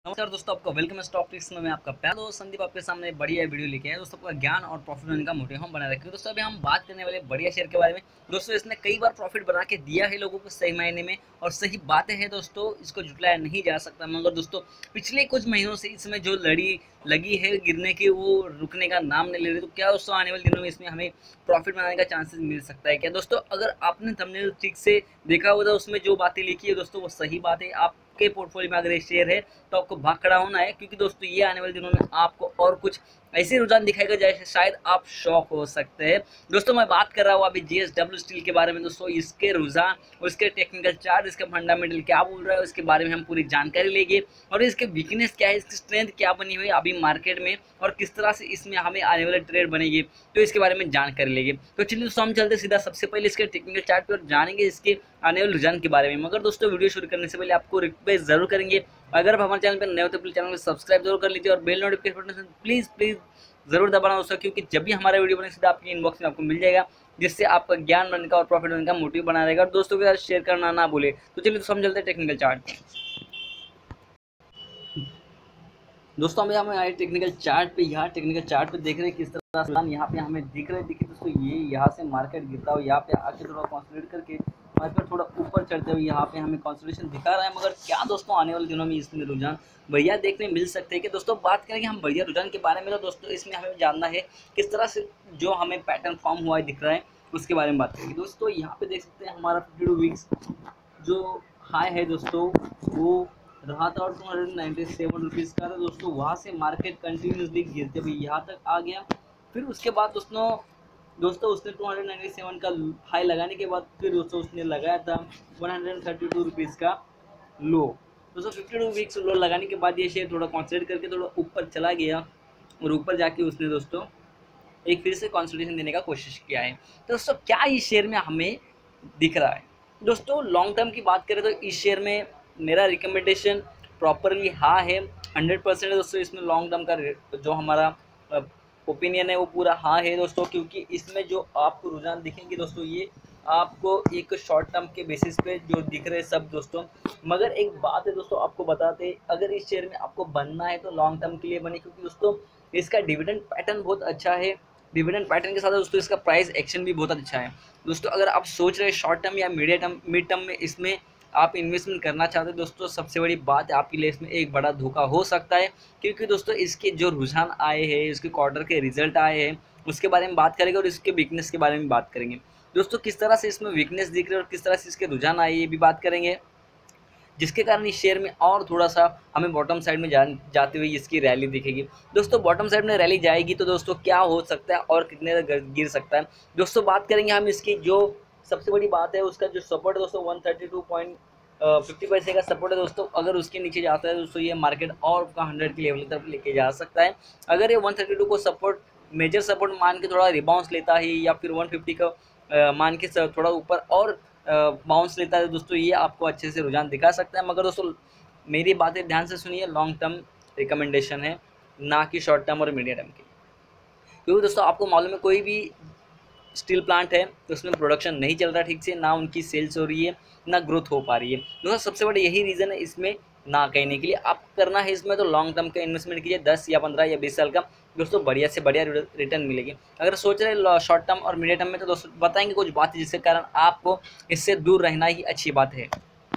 नमस्कार दोस्तों, आपका वेलकम स्टॉक टिप्स में। मैं आपका प्यारा दोस्त संदीप आपके सामने बढ़िया वीडियो लेके आया दोस्तों। आपका ज्ञान और प्रॉफिट होने का मोटिव हम बना रखे हैं दोस्तों। अभी हम बात करने वाले बढ़िया शेयर के बारे में दोस्तों। इसने कई बार प्रॉफिट बना के दिया है लोगों को सही मायने में, और सही बातें हैं दोस्तों, इसको जुटलाया नहीं जा सकता। मगर दोस्तों पिछले कुछ महीनों से इसमें जो लड़ी लगी है गिरने की, वो रुकने का नाम नहीं ले रही। तो क्या दोस्तों आने वाले दिनों में इसमें हमें प्रॉफिट बनाने का चांसेस मिल सकता है क्या दोस्तों? अगर आपने थंबनेल ठीक से देखा होगा, उसमें जो बातें लिखी है दोस्तों वो सही बात है। आपके पोर्टफोलियो में अगर ये शेयर है तो आपको भाग खड़ा होना है, क्योंकि दोस्तों ये आने वाले दिनों में आपको और कुछ ऐसे रुझान दिखाएगा जैसे शायद आप शॉक हो सकते हैं दोस्तों। मैं बात कर रहा हूँ अभी JSW स्टील के बारे में दोस्तों। इसके रुझान, उसके टेक्निकल चार्ट, इसका फंडामेंटल क्या बोल रहा है, उसके बारे में हम पूरी जानकारी लेंगे। और इसके वीकनेस क्या है, इसकी स्ट्रेंथ क्या बनी हुई है अभी मार्केट में, और किस तरह से इसमें हमें आने वाले ट्रेड बनेगी, तो इसके बारे में जानकारी लेंगे। तो चलिए दोस्तों हम चलते सीधा सबसे पहले इसके टेक्निकल चार्ट पर जानेंगे इसके आने वाले रुझान के बारे में। मगर दोस्तों वीडियो शुरू करने से पहले आपको रिक्वेस्ट जरूर करेंगे, अगर आप हमारे चैनल पर नए हो तो प्लीज चैनल को सब्सक्राइब जरूर कर लीजिए और बेल नोटिफिकेशन बटन प्लीज जरूर दबाना दोस्तों, क्योंकि जब भी हमारा वीडियो बने सीधा आपकी इनबॉक्स में आपको मिल जाएगा, जिससे आपका ज्ञान बनने का और प्रॉफिट बनने का मोटिव बना रहेगा। और दोस्तों के साथ शेयर करना ना भूले। तो चलिए तो समझ चलते हैं टेक्निकल चार्ट। दोस्तों हमें आए टेक्निकल चार्ट पे। यहाँ टेक्निकल चार्ट पे देख रहे हैं किस तरह से यहाँ पे हमें दिख रहे देखिए दोस्तों, ये यहाँ से मार्केट गिरता हुआ यहाँ पे आके थोड़ा कॉन्सोलिडेट करके मार्केट थोड़ा ऊपर चढ़ते हुए यहाँ पे हमें कंसोलिडेशन दिखा रहा है। मगर क्या दोस्तों आने वाले दिनों में इसमें रुझान बढ़िया देखने मिल सकते हैं कि दोस्तों? बात करेंगे हम बढ़िया रुझान के बारे में, तो दोस्तों इसमें हमें जानना है किस तरह से जो हमें पैटर्न फॉर्म हुआ है दिख रहा है, उसके बारे में बात करेंगे दोस्तों। यहाँ पे देख सकते हैं हमारा 52 वीक्स जो हाई है दोस्तों, वो रहा था और 297 रुपीज़ का था दोस्तों। वहाँ से मार्केट कंटिन्यूसली गिरते हुए यहाँ तक आ गया। फिर उसके बाद दोस्तों उसने 297 का हाई लगाने के बाद फिर दोस्तों उसने लगाया था 132 रुपीज़ का लो दोस्तों। 52 वीक्स लो लगाने के बाद ये शेयर थोड़ा कॉन्सोलिडेट करके थोड़ा ऊपर चला गया, और ऊपर जाके उसने दोस्तों एक फिर से कंसोलिडेशन देने का कोशिश किया है। तो दोस्तों क्या इस शेयर में हमें दिख रहा है दोस्तों? लॉन्ग टर्म की बात करें तो इस शेयर में मेरा रिकमेंडेशन प्रॉपरली हाँ है, 100% है दोस्तों। इसमें लॉन्ग टर्म का जो हमारा ओपिनियन है वो पूरा हाँ है दोस्तों, क्योंकि इसमें जो आपको रुझान दिखेंगे दोस्तों, ये आपको एक शॉर्ट टर्म के बेसिस पे जो दिख रहे सब दोस्तों। मगर एक बात है दोस्तों, आपको बताते, अगर इस शेयर में आपको बनना है तो लॉन्ग टर्म के लिए बने, क्योंकि दोस्तों इसका डिविडेंड पैटर्न बहुत अच्छा है। डिविडेंड पैटर्न के साथ दोस्तों इसका प्राइस एक्शन भी बहुत अच्छा है दोस्तों। अगर आप सोच रहे हैं शॉर्ट टर्म या मिड टर्म में इसमें आप इन्वेस्टमेंट करना चाहते हैं दोस्तों, सबसे बड़ी बात है आपके लिए इसमें एक बड़ा धोखा हो सकता है, क्योंकि दोस्तों इसके जो रुझान आए हैं, इसके क्वार्टर के रिजल्ट आए हैं, उसके बारे में बात करेंगे, और इसके वीकनेस के बारे में बात करेंगे दोस्तों। किस तरह से इसमें वीकनेस दिख रही है और किस तरह से इसके रुझान आए ये भी बात करेंगे, जिसके कारण इस शेयर में और थोड़ा सा हमें बॉटम साइड में जाते हुए इसकी रैली दिखेगी दोस्तों। बॉटम साइड में रैली जाएगी तो दोस्तों क्या हो सकता है और कितने तक गिर सकता है दोस्तों? बात करेंगे हम इसकी जो सबसे बड़ी बात है, उसका जो सपोर्ट है दोस्तों 132.50 पैसे का सपोर्ट है दोस्तों। अगर उसके नीचे जाता है दोस्तों ये मार्केट और 100 की लेवल की तरफ लेके जा सकता है। अगर ये 132 को सपोर्ट मेजर सपोर्ट मान के थोड़ा रिबाउंस लेता है, या फिर 150 का मान के थोड़ा ऊपर और बाउंस लेता है दोस्तों, ये आपको अच्छे से रुझान दिखा सकता है। मगर दोस्तों मेरी बातें ध्यान से सुनिए, लॉन्ग टर्म रिकमेंडेशन है, ना कि शॉर्ट टर्म और मीडियम टर्म की। क्योंकि दोस्तों आपको मालूम है कोई भी स्टील प्लांट है तो उसमें प्रोडक्शन नहीं चल रहा ठीक से, ना उनकी सेल्स हो रही है, ना ग्रोथ हो पा रही है दोस्तों। सबसे बड़ा यही रीज़न है इसमें ना कहने के लिए। आप करना है इसमें तो लॉन्ग टर्म का इन्वेस्टमेंट कीजिए, 10 या 15 या 20 साल का दोस्तों, बढ़िया से बढ़िया रिटर्न मिलेगी। अगर सोच रहे हैं शॉर्ट टर्म और मीडियम टर्म में, तो दोस्तों बताएंगे कुछ बातें जिसके कारण आपको इससे दूर रहना ही अच्छी बात है।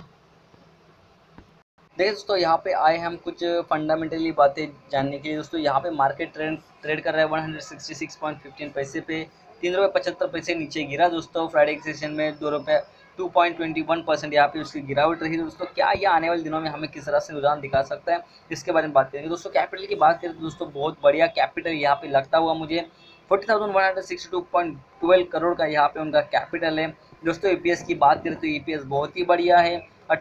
देखिए दोस्तों यहाँ पे आए हम कुछ फंडामेंटली बातें जानने के लिए दोस्तों। यहाँ पे मार्केट ट्रेड कर रहा है 166.15 पैसे पे, 3 रुपये 75 पैसे नीचे गिरा दोस्तों। फ्राइडे के सेशन में 2.21% यहाँ पे उसकी गिरावट रही दोस्तों। क्या ये आने वाले दिनों में हमें किस तरह से रुझान दिखा सकता है, इसके बारे में बात करेंगे दोस्तों। कैपिटल की बात करें तो दोस्तों बहुत बढ़िया कैपिटल यहाँ पे लगता हुआ मुझे 40,162.12 करोड़ का यहाँ पे उनका कैपिटल है दोस्तों। ईपीएस की बात करें तो ईपीएस बहुत ही बढ़िया है,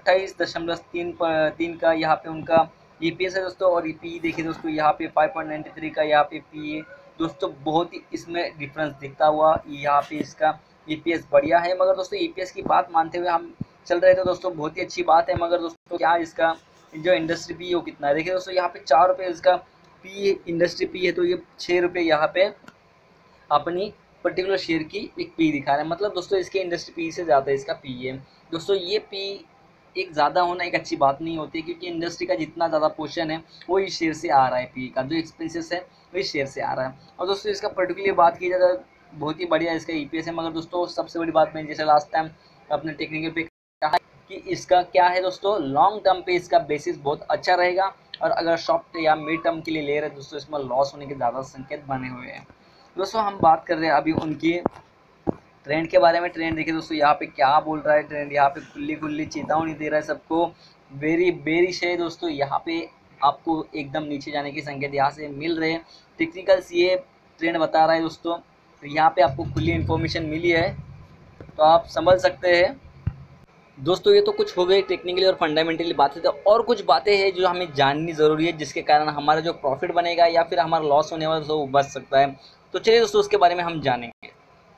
28.3 का यहाँ पे उनका ईपीएस है दोस्तों। और ईपी देखिए दोस्तों यहाँ पे 5.93 का यहाँ पे पीए दोस्तों, बहुत ही इसमें डिफरेंस दिखता हुआ यहाँ पे इसका ईपीएस बढ़िया है। मगर दोस्तों ईपीएस की बात मानते हुए हम चल रहे थे दोस्तों, बहुत ही अच्छी बात है। मगर दोस्तों क्या इसका जो इंडस्ट्री पी वो कितना है, देखिए दोस्तों यहाँ पे 4 रुपये इसका पी इंडस्ट्री पी है, तो ये 6 रुपये यहाँ पे अपनी पर्टिकुलर शेयर की एक पी दिखा रहा है। मतलब दोस्तों इसके इंडस्ट्री पी से ज़्यादा इसका पी है दोस्तों। ये पी एक ज़्यादा होना एक अच्छी बात नहीं होती, क्योंकि इंडस्ट्री का जितना ज़्यादा पोर्शन है वो इस शेयर से आ रहा है, पी का जो एक्सपेंसेस है वो इस शेयर से आ रहा है। और दोस्तों इसका पर्टिकुलर बात की जाए तो बहुत ही बढ़िया इसका ईपीएस है, मगर दोस्तों सबसे बड़ी बात मैंने जैसे लास्ट टाइम अपने टेक्निकल पे कहा कि इसका क्या है दोस्तों, लॉन्ग टर्म पे इसका बेसिस बहुत अच्छा रहेगा, और अगर शॉर्ट या मिड टर्म के लिए ले रहे हैं दोस्तों इसमें लॉस होने के ज़्यादा संकेत बने हुए हैं। दोस्तों हम बात कर रहे हैं अभी उनकी ट्रेंड के बारे में। ट्रेंड देखिए दोस्तों यहाँ पे क्या बोल रहा है, ट्रेंड यहाँ पे खुली खुली चेतावनी दे रहा है सबको, वेरी बेरिश है दोस्तों। यहाँ पे आपको एकदम नीचे जाने के संकेत यहाँ से मिल रहे हैं, टेक्निकल्स ये ट्रेंड बता रहा है दोस्तों। तो यहाँ पे आपको खुली इन्फॉर्मेशन मिली है तो आप समझ सकते हैं। दोस्तों ये तो कुछ हो गई टेक्निकली और फंडामेंटली बातें, तो और कुछ बातें हैं जो हमें जाननी ज़रूरी है, जिसके कारण हमारा जो प्रॉफिट बनेगा या फिर हमारा लॉस होने वाला वो बच सकता है। तो चलिए दोस्तों उसके बारे में हम जानेंगे।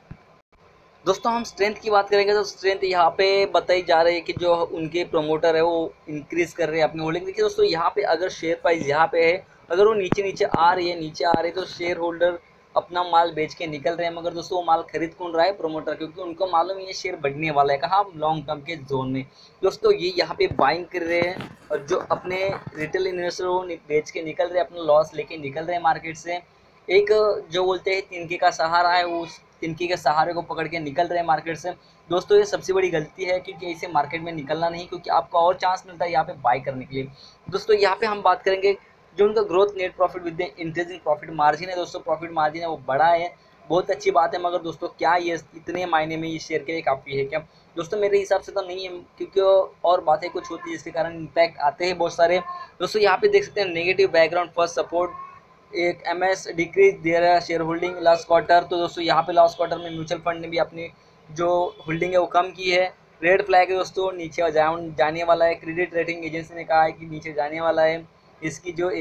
दोस्तों हम स्ट्रेंथ की बात करेंगे तो स्ट्रेंथ यहाँ पे बताई जा रही है कि जो उनके प्रमोटर है वो इंक्रीज़ कर रहे हैं अपनी होल्डिंग। देखिए दोस्तों यहाँ पे अगर शेयर प्राइस यहाँ पे है, अगर वो नीचे नीचे आ रही है तो शेयर होल्डर अपना माल बेच के निकल रहे हैं, मगर दोस्तों वो माल खरीद कौन रहा है, प्रमोटर, क्योंकि उनको मालूम ये शेयर बढ़ने वाला है कहाँ, लॉन्ग टर्म के जोन में। दोस्तों ये यहाँ पे बाइंग कर रहे हैं, और जो अपने रिटेल इन्वेस्टर वो बेच के निकल रहे हैं, अपना लॉस लेके निकल रहे हैं मार्केट से। एक जो बोलते हैं तिनके का सहारा है, वो उस तिनके के सहारे को पकड़ के निकल रहे हैं मार्केट से। दोस्तों ये सबसे बड़ी गलती है, क्योंकि ऐसे मार्केट में निकलना नहीं, क्योंकि आपको और चांस मिलता है यहाँ पे बाय करने के लिए। दोस्तों यहाँ पे हम बात करेंगे जो उनका growth net profit with increasing profit margin है। दोस्तों प्रॉफिट मार्जिन है वो बड़ा है, बहुत अच्छी बात है, मगर दोस्तों क्या ये इतने मायने में ये शेयर के लिए काफ़ी है क्या? दोस्तों मेरे हिसाब से तो नहीं है, क्योंकि और बातें कुछ होती है जिसके कारण इम्पैक्ट आते हैं बहुत सारे। दोस्तों यहाँ पे देख सकते हैं नेगेटिव बैकग्राउंड फर्स्ट सपोर्ट एक एमएस डिक्रीज दे रहा है शेयर होल्डिंग लास्ट क्वार्टर। तो दोस्तों यहाँ पे लास्ट क्वार्टर में म्यूचुअल फंड ने भी अपनी जो होल्डिंग है वो कम की है। रेड फ्लैग है दोस्तों, नीचे जाने वाला है, क्रेडिट रेटिंग एजेंसी ने कहा है कि नीचे जाने वाला है। इसकी जो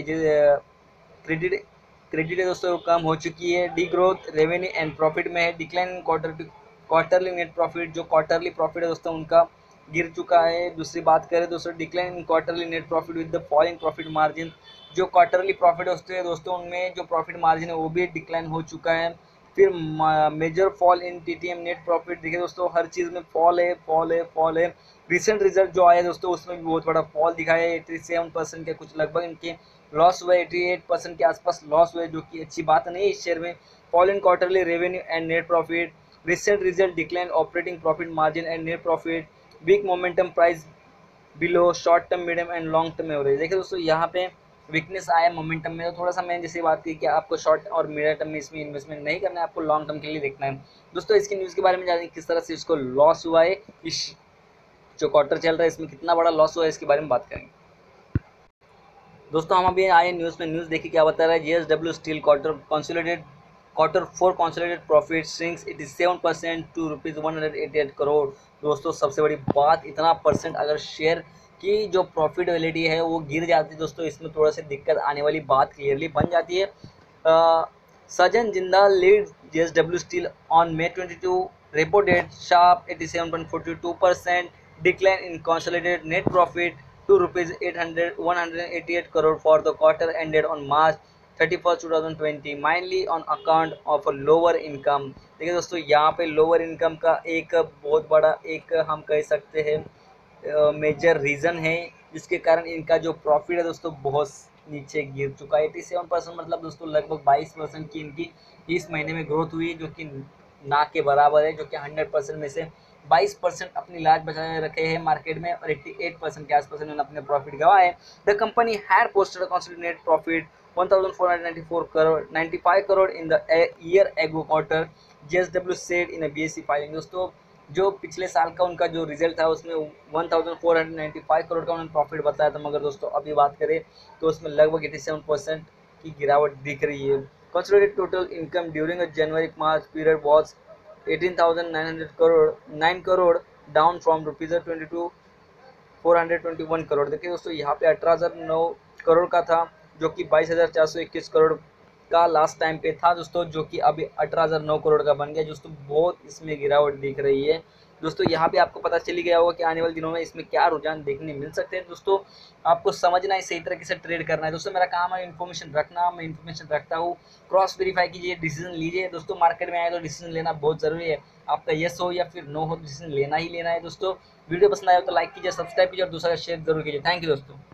क्रेडिट क्रेडिट है दोस्तों कम हो चुकी है। Degrowth revenue and profit में है, डिक्लाइन क्वार्टरली नेट प्रॉफिट, जो क्वार्टरली प्रॉफिट है दोस्तों उनका गिर चुका है। दूसरी बात करें दोस्तों decline in quarterly net profit with the falling profit margin, जो क्वार्टरली प्रॉफिट होते हैं दोस्तों उनमें जो प्रॉफिट मार्जिन है वो भी डिक्लाइन हो चुका है। फिर major fall in TTM net profit, देखिए दोस्तों हर चीज़ में फॉल है, फॉल है, फॉल है। रिसेंट रिजल्ट जो आया दोस्तों उसमें भी बहुत बड़ा फॉल दिखाया है, 87% के कुछ लगभग इनके लॉस हुए, 88% के आसपास लॉस हुए, जो कि अच्छी बात नहीं है इस शेयर में। Fall in quarterly revenue and net profit, recent result decline operating profit margin and net profit, weak momentum price below short term medium and long term average. देखिए दोस्तों यहाँ पे वीकनेस आया मोमेंटम में, तो थोड़ा सा मैंने जैसे बात की कि आपको शॉर्ट और मीडियम टर्म में इसमें इन्वेस्टमेंट नहीं करना है, आपको लॉन्ग टर्म के लिए देखना है। दोस्तों इसकी न्यूज़ के बारे में जानेंगे किस तरह से इसको लॉस हुआ है, इस जो क्वार्टर चल रहा है इसमें कितना बड़ा लॉस हुआ है इसके बारे में बात करेंगे। दोस्तों हम अभी आए न्यूज़ में, न्यूज़ देखिए क्या बता रहा है। JSW steel quarter 4 consolidated profit shrinks 87% to ₹188 crore. दोस्तों सबसे बड़ी बात, इतना परसेंट अगर शेयर की जो प्रॉफिटेबिलिटी है वो गिर जाती है दोस्तों, इसमें थोड़ा सी दिक्कत आने वाली बात क्लियरली बन जाती है। Sajjan Jindal lead JSW steel on May 22 reported sharp 87.42% decline in consolidated net profit to ₹188 crore for the quarter ended on March 31st 2020, mainly on account of a lower income। देखिए दोस्तों यहाँ पे लोअर इनकम का एक बहुत बड़ा एक हम कह सकते हैं मेजर रीज़न है, जिसके कारण इनका जो प्रॉफिट है दोस्तों बहुत नीचे गिर चुका है। 87% मतलब दोस्तों लगभग 22% की इनकी इस महीने में ग्रोथ हुई, जो कि ना के बराबर है, जो कि 100% में से 22% अपनी लाज बचाए रखे हैं मार्केट में, और 88% के आसपास इन्होंने अपने प्रॉफिट गंवाए। The company had posted consolidated profit 1494 crore 95 crore in the year ago quarter, JSW said in a BSE filing. दोस्तों जो पिछले साल का उनका जो रिजल्ट था उसमें 1495 करोड़ का उन्होंने प्रॉफिट बताया था, मगर दोस्तों अभी बात करें तो उसमें लगभग 87% की गिरावट दिख रही है। Consolidated total income during January March period was 18,900 9 crore down from ₹22,421 crore. देखिए दोस्तों यहाँ पे 18,009 करोड़ का था, जो कि 22,421 करोड़ का लास्ट टाइम पे था दोस्तों, जो कि अभी 18,009 करोड़ का बन गया। दोस्तों बहुत इसमें गिरावट दिख रही है, दोस्तों यहाँ पे आपको पता चली गया होगा कि आने वाले दिनों में इसमें क्या रुझान देखने मिल सकते हैं। दोस्तों आपको समझना है, सही तरीके से ट्रेड करना है। दोस्तों मेरा काम है इन्फॉर्मेशन रखना, मैं इन्फॉर्मेशन रखता हूँ। क्रॉस वेरीफाई कीजिए, डिसीजन लीजिए। दोस्तों मार्केट में आए तो डिसीजन लेना बहुत ज़रूरी है। आपका येस हो या फिर नो हो, डिसीजन लेना ही लेना है। दोस्तों वीडियो पसंद आया तो लाइक कीजिए, सब्सक्राइब कीजिए और दूसरा शेयर जरूर कीजिए। थैंक यू दोस्तों।